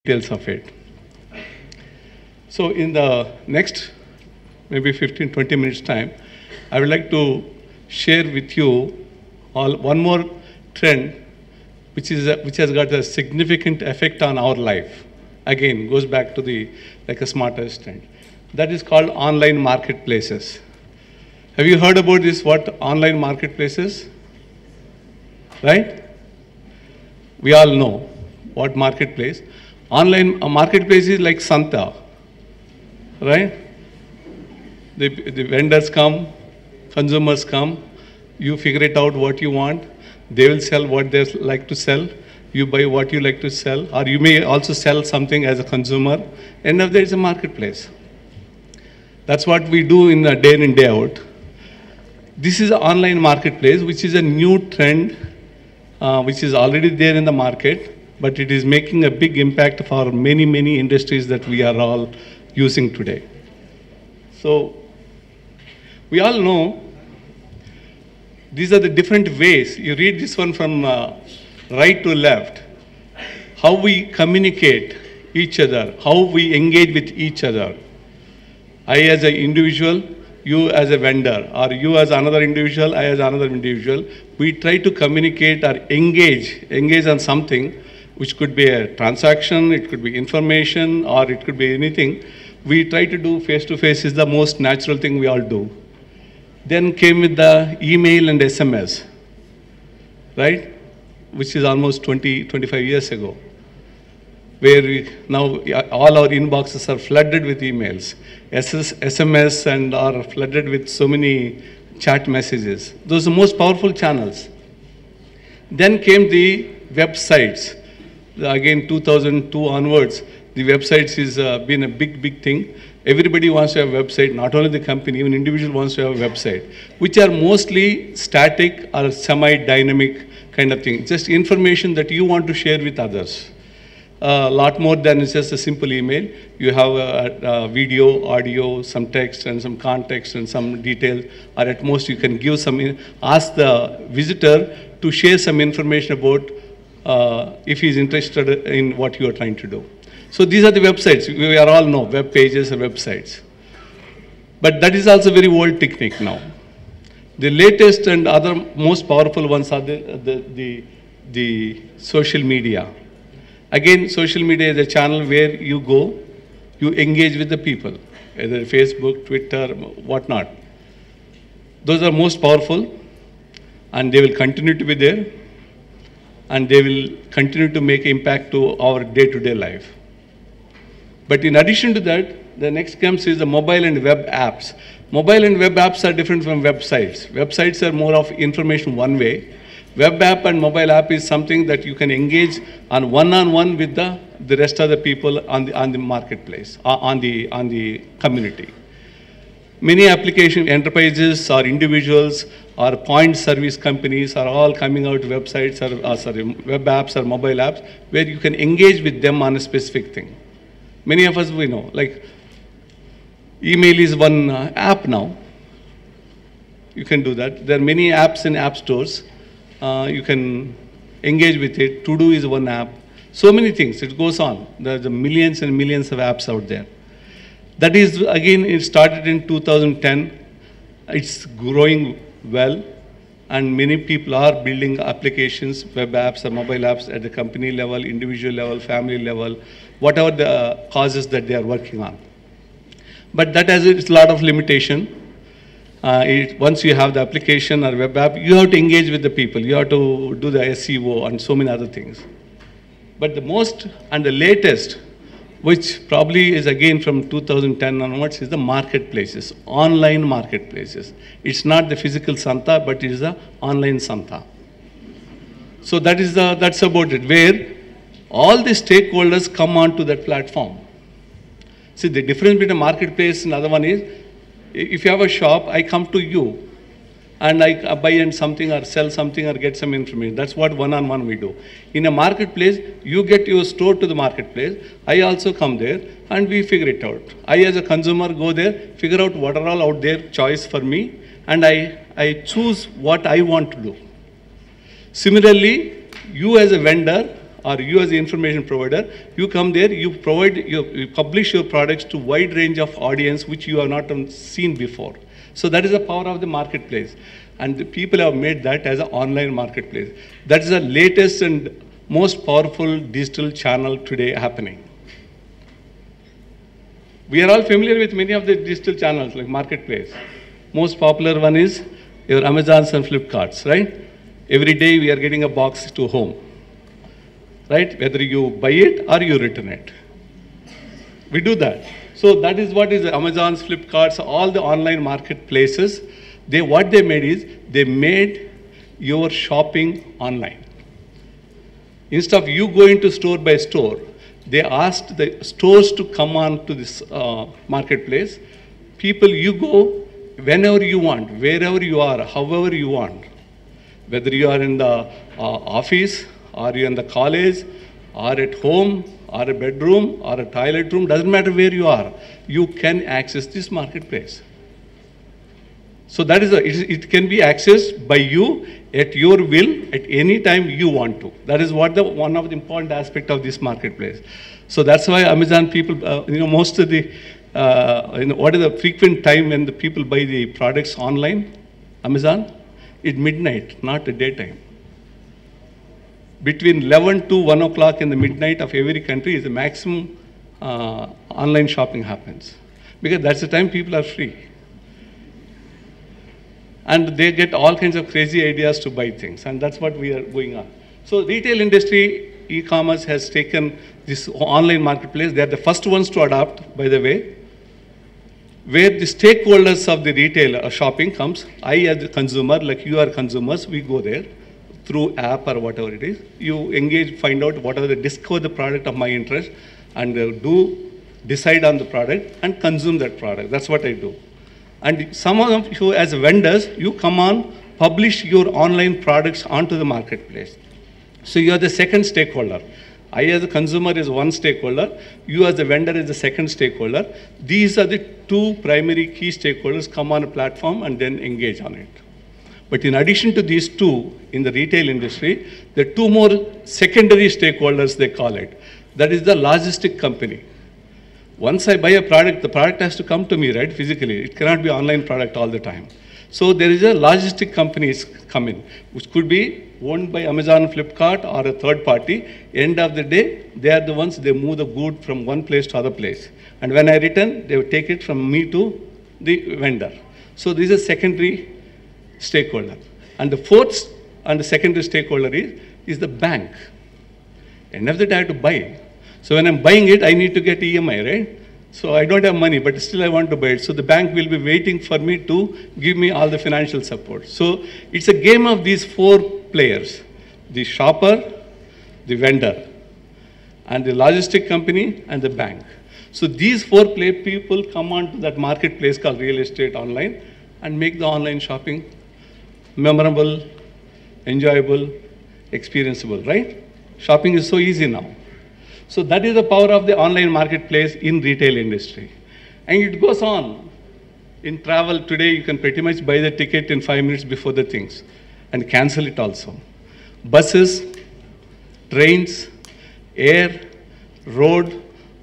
details of it. So in the next maybe 15, 20 minutes time, I would like to share with you one more trend which has got a significant effect on our life. Again, goes back to the like a smart assistant. That is called online marketplaces. Have you heard about this, what online marketplaces? Right? We all know what marketplace. Online marketplace is like Santa, right? The vendors come, consumers come, you figure it out what you want, they will sell what they like to sell, you buy what you like to sell, or you may also sell something as a consumer, and there is a marketplace. That's what we do in a day in, day out. This is an online marketplace, which is a new trend, which is already there in the market, but it is making a big impact for many, many industries that we are all using today. So, we all know these are the different ways. You read this one from right to left, how we communicate each other, how we engage with each other. I as an individual, you as a vendor, or you as another individual, I as another individual, we try to communicate or engage on something which could be a transaction, it could be information, or it could be anything. We try to do face-to-face is the most natural thing we all do. Then came with the email and SMS, right? Which is almost 20, 25 years ago, where now all our inboxes are flooded with emails, SMS, and are flooded with so many chat messages. Those are the most powerful channels. Then came the websites. Again, 2002 onwards, the websites has been a big thing. Everybody wants to have a website, not only the company, even individual wants to have a website, which are mostly static or semi-dynamic kind of thing. Just information that you want to share with others. A lot more than just a simple email. You have a video, audio, some text and some context and some details, or at most you can give some, ask the visitor to share some information about if he is interested in what you are trying to do. So these are the websites. We are all know web pages or websites. But that is also very old technique now. The latest and other most powerful ones are the social media. Again, social media is a channel where you go, you engage with the people, either Facebook, Twitter, whatnot. Those are most powerful, and they will continue to be there, and they will continue to make impact to our day-to-day life. But in addition to that, the next comes is the mobile and web apps. Mobile and web apps are different from websites. Websites are more of information one way. Web app and mobile app is something that you can engage on one-on-one with the rest of the people on the marketplace, on the community. Many application enterprises or individuals or point service companies are all coming out websites or web apps or mobile apps where you can engage with them on a specific thing. Many of us we know, like email is one app now. You can do that. There are many apps in app stores. You can engage with it. To-do is one app. So many things. It goes on. There's millions and millions of apps out there. That is, again, it started in 2010. It's growing well, and many people are building applications, web apps or mobile apps at the company level, individual level, family level, whatever the causes that they are working on. But that has a lot of limitation. Once you have the application or web app, you have to engage with the people. You have to do the SEO and so many other things. But the most and the latest, which probably is again from 2010 onwards, is the marketplaces, online marketplaces. It's not the physical Santa, but it is the online Santa. So that's about it, where all the stakeholders come onto that platform. See, the difference between a marketplace and another one is, if you have a shop, I come to you and I buy something or sell something or get some information. That's what one-on-one we do. In a marketplace, you get your store to the marketplace. I also come there and we figure it out. I as a consumer go there, figure out what are all out there, choice for me, and I choose what I want to do. Similarly, you as a vendor or you as the information provider, you come there, you publish your products to wide range of audience which you have not seen before. So that is the power of the marketplace. And the people have made that as an online marketplace. That is the latest and most powerful digital channel today happening. We are all familiar with many of the digital channels like marketplace. Most popular one is your Amazons and Flipkarts, right? Every day we are getting a box to home, right? Whether you buy it or you return it. We do that. So that is what is Amazon's, Flipkarts, all the online marketplaces. What they made is, they made your shopping online. Instead of you going to store by store, they asked the stores to come on to this marketplace. People, you go whenever you want, wherever you are, however you want. Whether you are in the office, or you're in the college, or at home, or a bedroom, or a toilet room, doesn't matter where you are, you can access this marketplace. So that is it can be accessed by you at your will at any time you want to. That is what one of the important aspects of this marketplace. So that's why Amazon people, most of the, what is the frequent time when the people buy the products online, Amazon? It's midnight, not the daytime. Between 11 to 1 o'clock in the midnight of every country is the maximum online shopping happens. Because that's the time people are free. And they get all kinds of crazy ideas to buy things, and that's what we are going on. So retail industry, e-commerce has taken this online marketplace. They are the first ones to adopt, by the way, where the stakeholders of the retail shopping comes. I as a consumer, like you are consumers, we go there through app or whatever it is. You engage, find out whatever, discover the product of my interest, and decide on the product and consume that product. That's what I do. And some of you as vendors, you come on, publish your online products onto the marketplace. So you are the second stakeholder. I as a consumer is one stakeholder. You as a vendor is the second stakeholder. These are the two primary key stakeholders come on a platform and then engage on it. But in addition to these two, in the retail industry, there are two more secondary stakeholders, they call it. That is the logistic company. Once I buy a product, the product has to come to me, right, physically. It cannot be online product all the time. So there is a logistic companies come in, which could be owned by Amazon, Flipkart, or a third party. End of the day, they are the ones, they move the good from one place to other place. And when I return, they will take it from me to the vendor. So this is a secondary stakeholder. And the fourth and the secondary stakeholder is the bank. End of the day, I have to buy. So when I'm buying it, I need to get EMI, right? So I don't have money, but still I want to buy it. So the bank will be waiting for me to give me all the financial support. So it's a game of these four players: the shopper, the vendor, and the logistic company, and the bank. So these four people come onto that marketplace called real estate online and make the online shopping memorable, enjoyable, experienceable, right? Shopping is so easy now. So that is the power of the online marketplace in retail industry. And it goes on. In travel today, you can pretty much buy the ticket in 5 minutes before the things and cancel it also. Buses, trains, air, road,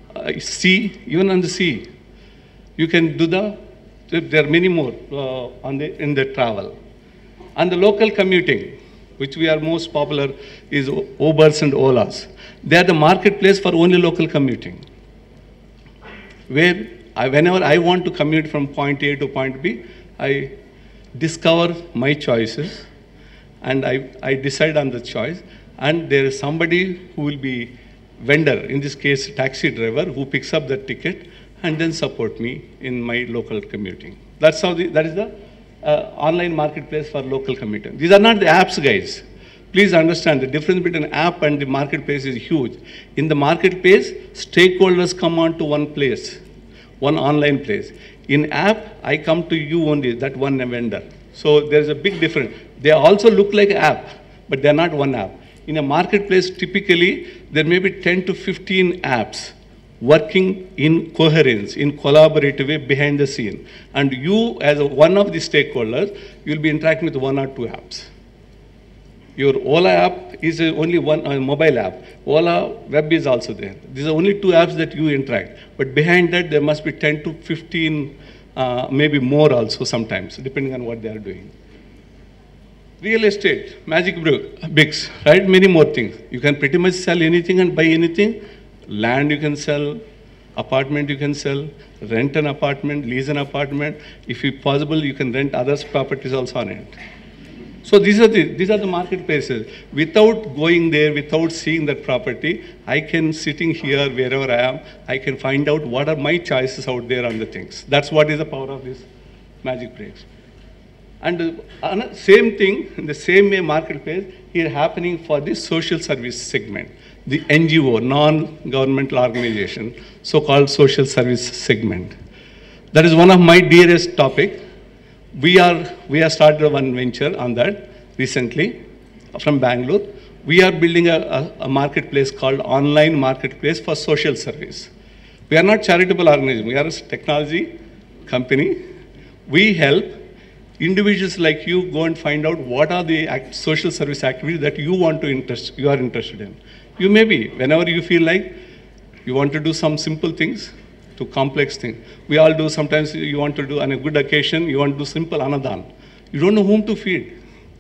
sea, even on the sea. You can do there are many more in the travel. And the local commuting, which we are most popular, is Ubers and Olas. They are the marketplace for only local commuting, where whenever I want to commute from point A to point B, I discover my choices, and I decide on the choice, and there is somebody who will be vendor, in this case taxi driver, who picks up the ticket and then support me in my local commuting. That's how that is the online marketplace for local commuting. These are not the apps, guys. Please understand the difference between an app and the marketplace is huge. In the marketplace, stakeholders come on to one place, one online place. In app, I come to you only, that one vendor. So there's a big difference. They also look like an app, but they're not one app. In a marketplace, typically, there may be 10 to 15 apps working in coherence, in collaborative way behind the scene. And you, as one of the stakeholders, you'll be interacting with 1 or 2 apps. Your Ola app is only one mobile app. Ola web is also there. These are only two apps that you interact. But behind that, there must be 10 to 15, maybe more also sometimes, depending on what they are doing. Real estate, magic bricks, right? Many more things. You can pretty much sell anything and buy anything. Land you can sell, apartment you can sell, rent an apartment, lease an apartment. If possible, you can rent others' properties also on it. So these are the marketplaces. Without going there, without seeing that property, I can, sitting here, wherever I am, I can find out what are my choices out there on the things. That's what is the power of this magic bricks. And same thing, in the same way marketplace, here happening for the social service segment, the NGO, non-governmental organization, so-called social service segment. That is one of my dearest topic. We have started one venture on that recently from Bangalore. We are building a marketplace called Online Marketplace for Social Service. We are not charitable organization. We are a technology company. We help individuals like you go and find out what are the social service activities that you are interested in. You may be, whenever you feel like you want to do some simple things to complex things. We all do, sometimes you want to do on a good occasion, you want to do simple anadan. You don't know whom to feed,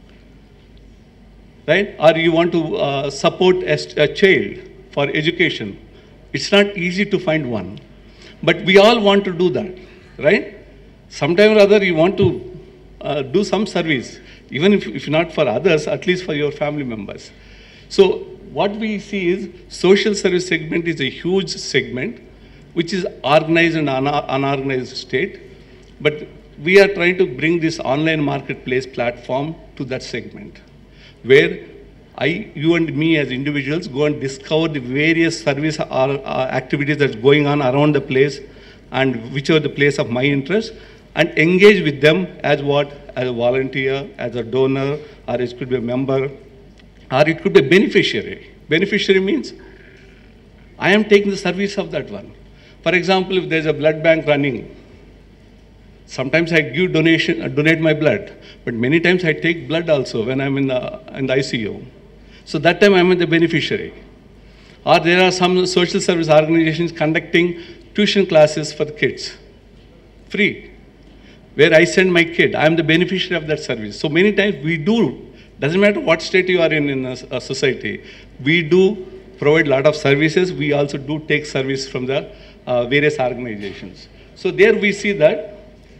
right? Or you want to support a child for education. It's not easy to find one. But we all want to do that, right? Sometime or other you want to do some service, even if not for others, at least for your family members. So what we see is social service segment is a huge segment, which is organized and unorganized state. But we are trying to bring this online marketplace platform to that segment, where you and me as individuals go and discover the various service activities that's going on around the place and which are the place of my interest, and engage with them as what? As a volunteer, as a donor, or it could be a member, or it could be a beneficiary. Beneficiary means I am taking the service of that one. For example, if there's a blood bank running, sometimes I give donate my blood, but many times I take blood also when I'm in the ICU. So that time I'm the beneficiary. Or there are some social service organizations conducting tuition classes for the kids, free, where I send my kid. I'm the beneficiary of that service. So many times we do, doesn't matter what state you are in a society, we do provide a lot of services. We also do take service from the various organizations. So there we see that,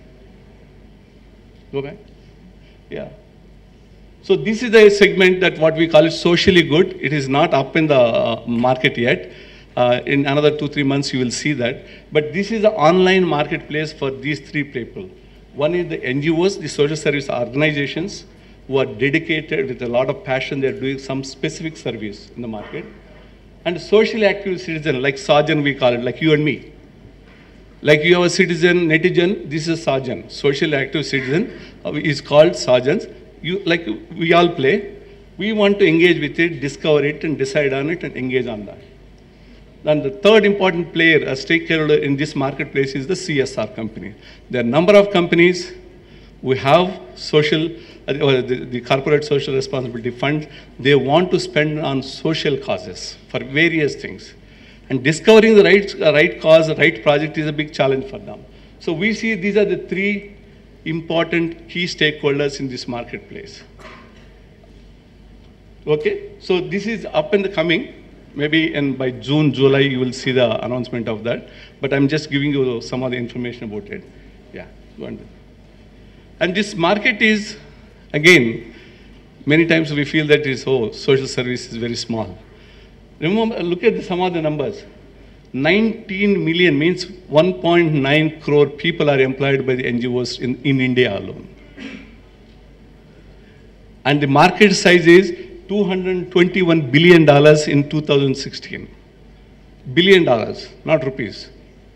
go back, yeah. So this is the segment that what we call it socially good. It is not up in the market yet. In another 2-3 months you will see that. But this is the online marketplace for these three people. One is the NGOs, the social service organizations, who are dedicated with a lot of passion. They're doing some specific service in the market. And socially active citizen, like Sajan we call it, like you and me. Like you are a citizen, netizen, this is Sajan. Socially active citizen is called Sajans. Like we all play. We want to engage with it, discover it, and decide on it, and engage on that. Then the third important player, a stakeholder in this marketplace, is the CSR company. There are a number of companies who have social, the corporate social responsibility funds. They want to spend on social causes for various things. And discovering the right cause, the right project is a big challenge for them. So we see these are the three important key stakeholders in this marketplace. Okay, so this is up and coming. Maybe by June, July, you will see the announcement of that. But I'm just giving you some of the information about it. Yeah, go on. And this market is, again, many times we feel that social service is very small. Remember, look at some of the numbers. 19 million means 1.9 crore people are employed by the NGOs in India alone. And the market size is $221 billion in 2016. Billion dollars, not rupees.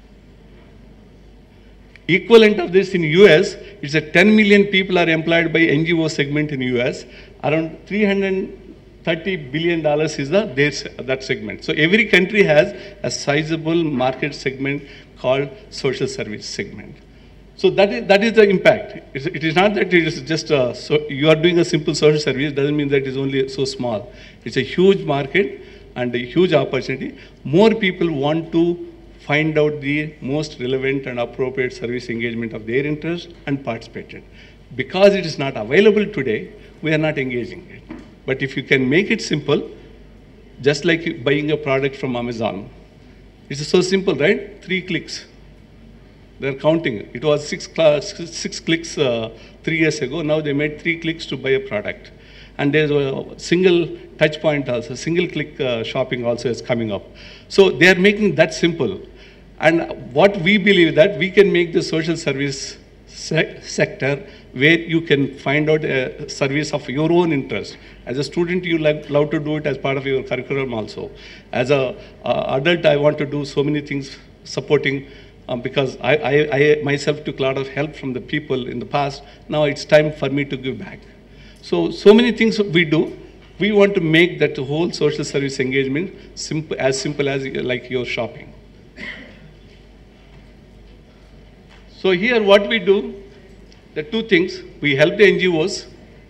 Equivalent of this in US, it's a 10 million people are employed by NGO segment in US. Around $330 billion is that segment. So every country has a sizable market segment called social service segment. So that is the impact. It is not that it is just, so you are doing a simple social service, doesn't mean that it is only so small. It's a huge market and a huge opportunity. More people want to find out the most relevant and appropriate service engagement of their interest and participate in. Because it is not available today, we are not engaging it. But if you can make it simple, just like buying a product from Amazon, it's so simple, right? 3 clicks. They're counting. It was six clicks 3 years ago. Now they made 3 clicks to buy a product. And there's a single touch point also, single click shopping also is coming up. So they are making that simple. And what we believe that we can make the social service sector where you can find out a service of your own interest. As a student, you love to do it as part of your curriculum also. As an adult, I want to do so many things supporting because I myself took a lot of help from the people in the past. Now it's time for me to give back. So many things we do. We want to make that whole social service engagement simple as like your shopping. So here what we do, the 2 things, we help the NGOs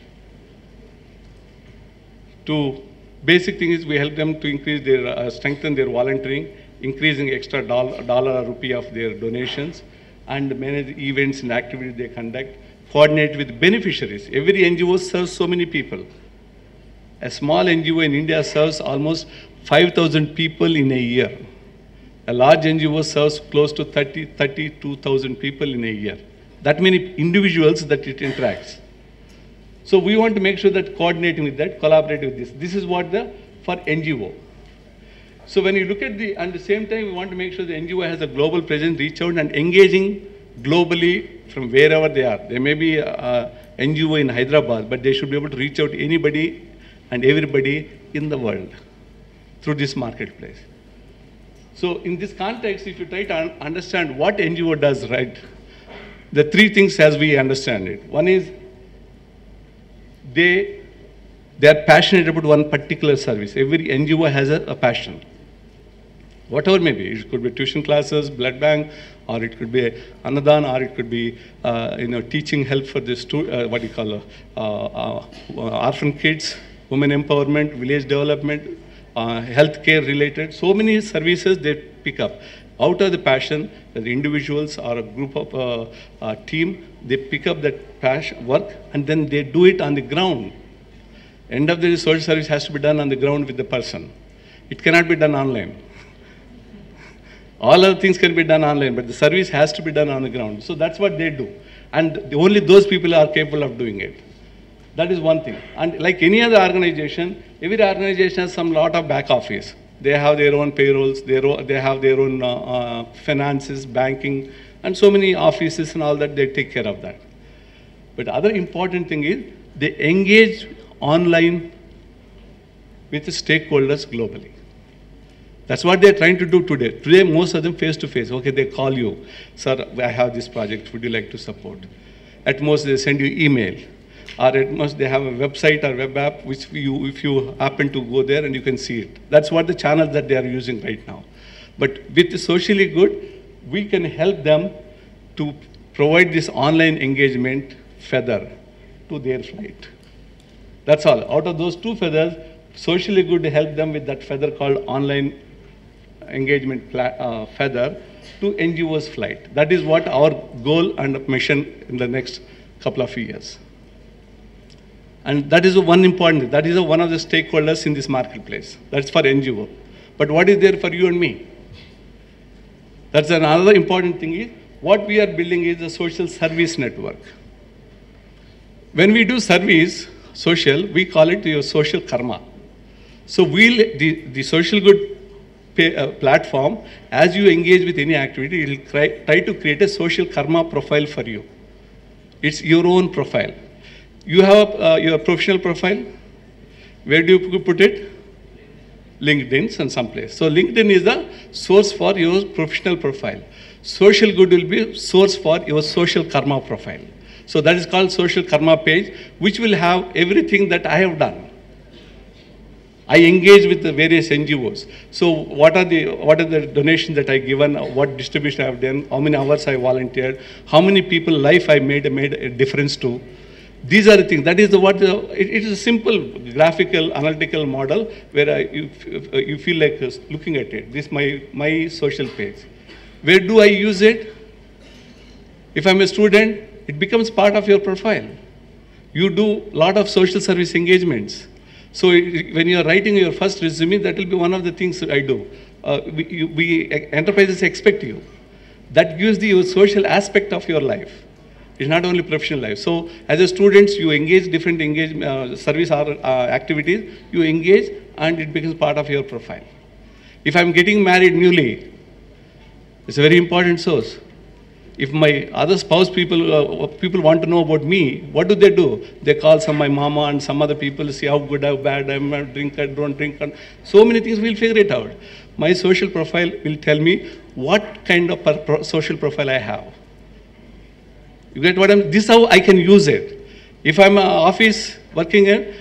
to, basic thing is we help them to increase their, strengthen their volunteering, increasing extra dollar or rupee of their donations, and manage events and activities they conduct, coordinate with beneficiaries. Every NGO serves so many people. A small NGO in India serves almost 5,000 people in a year. A large NGO serves close to 32,000 people in a year. That many individuals that it interacts. So we want to make sure that coordinating with that, collaborating with this. This is what for NGO. So when you look at at the same time, we want to make sure the NGO has a global presence, reach out and engaging globally from wherever they are. There may be a NGO in Hyderabad, but they should be able to reach out to anybody and everybody in the world through this marketplace. So in this context, if you try to understand what NGO does, right, the 3 things as we understand it. One is they are passionate about one particular service. Every NGO has a passion. Whatever may be, it could be tuition classes, blood bank, or it could be Annadan, or it could be teaching help for the orphan kids, women empowerment, village development, healthcare related. So many services they pick up. Out of the passion, the individuals or a group of team, they pick up that passion work and then they do it on the ground. End of the day, social service has to be done on the ground with the person. It cannot be done online. All other things can be done online, but the service has to be done on the ground. So that's what they do. And only those people are capable of doing it. That is one thing. And like any other organization, every organization has some lot of back office. They have their own payrolls, they have their own finances, banking, and so many offices and all that, they take care of that. But other important thing is, they engage online with the stakeholders globally. That's what they're trying to do today. Today, most of them face-to-face. Okay, they call you, sir, I have this project, would you like to support? At most, they send you email. Or at most, they have a website or web app, which if you happen to go there and you can see it. That's what the channels that they are using right now. But with the Socially Good, we can help them to provide this online engagement feather to their flight. That's all. Out of those 2 feathers, Socially Good help them with that feather called online engagement feather to NGO's flight. That is what our goal and mission in the next couple of years. And that is one important thing. That is one of the stakeholders in this marketplace. That's for NGO. But what is there for you and me? That's another important thing is, what we are building is a social service network. When we do service, social, we call it your social karma. So the Social Good platform, as you engage with any activity, it will try to create a social karma profile for you. It's your own profile. You have your professional profile. Where do you put it? LinkedIn and someplace. So LinkedIn is the source for your professional profile. Social Good will be source for your social karma profile. So that is called social karma page, which will have everything that I have done. I engage with the various NGOs. So what are the donations that I given, what distribution I have done, how many hours I volunteered, how many people life I made a difference to. These are the things. That is it is a simple graphical analytical model where you feel like looking at it. This is my social page. Where do I use it? If I'm a student, it becomes part of your profile. You do a lot of social service engagements. So when you're writing your first resume, that will be one of the things I do. Enterprises expect you. That gives the social aspect of your life. It's not only professional life. So as a student, you engage different service activities, you engage and it becomes part of your profile. If I'm getting married newly, it's a very important source. If my other spouse people want to know about me, what do? They call my mama and some other people, see how good, how bad I'm, I drink, I don't drink. So many things, we'll figure it out. My social profile will tell me what kind of social profile I have. You get what this is how I can use it. If I'm an office working in,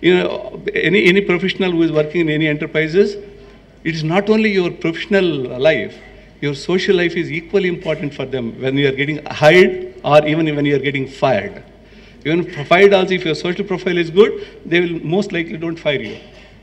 any professional who is working in any enterprises, it is not only your professional life, your social life is equally important for them when you are getting hired or even when you are getting fired. Even fired also, if your social profile is good, they will most likely don't fire you.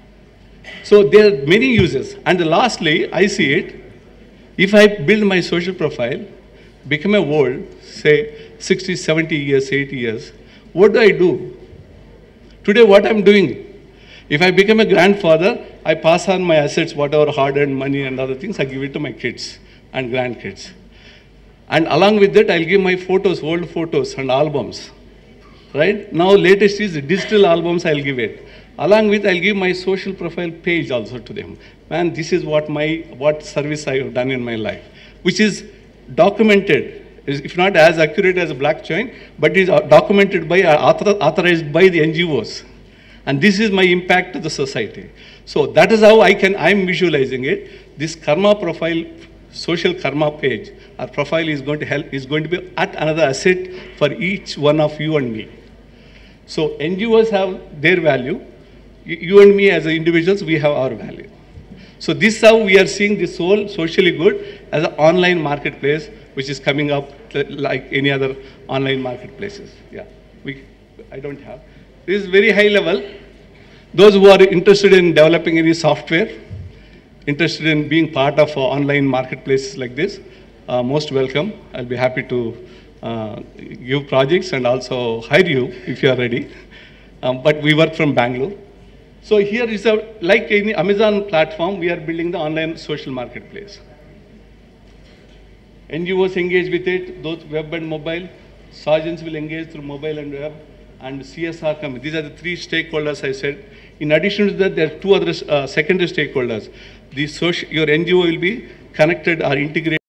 So there are many uses. And lastly, I see it, if I build my social profile, become a old, say 60, 70 years, 80 years, what do? Today what I'm doing, if I become a grandfather, I pass on my assets, whatever hard-earned money and other things, I give it to my kids and grandkids. And along with that, I'll give my photos, old photos and albums. Right? Now latest is digital albums, I'll give it. Along with, I'll give my social profile page also to them. Man, this is what service I have done in my life, which is documented, if not as accurate as a blockchain, but is documented by, authorized by the NGOs. And this is my impact to the society. So that is how I'm visualizing it. This karma profile, social karma page, our profile is going to be at another asset for each one of you and me. So NGOs have their value. You and me as individuals, we have our value. So this is how we are seeing this whole socially good as an online marketplace, which is coming up like any other online marketplaces. Yeah, I don't have. This is very high level. Those who are interested in developing any software, interested in being part of online marketplaces like this, most welcome. I'll be happy to give projects and also hire you if you are ready. But we work from Bangalore. So here is like any Amazon platform, we are building the online social marketplace. NGOs engage with it, those web and mobile. Sergeants will engage through mobile and web. And CSR company. These are the three stakeholders I said. In addition to that, there are two other secondary stakeholders. Your NGO will be connected or integrated